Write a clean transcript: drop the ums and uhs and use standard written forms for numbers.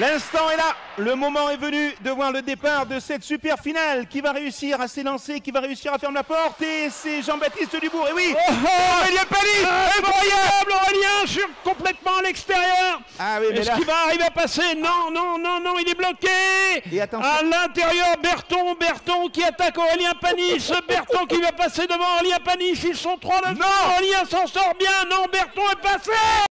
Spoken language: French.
L'instant est là, le moment est venu de voir le départ de cette super finale. Qui va réussir à s'élancer, qui va réussir à fermer la porte? Et c'est Jean-Baptiste Dubourg, et oui, Aurélien Panis, incroyable Aurélien, sur complètement à l'extérieur. Ah oui, mais est-ce là... qu'il va arriver à passer? Non, non, non, non, il est bloqué. Et attention. À l'intérieur, Berton qui attaque Aurélien Panis, Berton qui va passer devant Aurélien Panis, ils sont trois là. Non, Aurélien s'en sort bien, non, Berton est passé.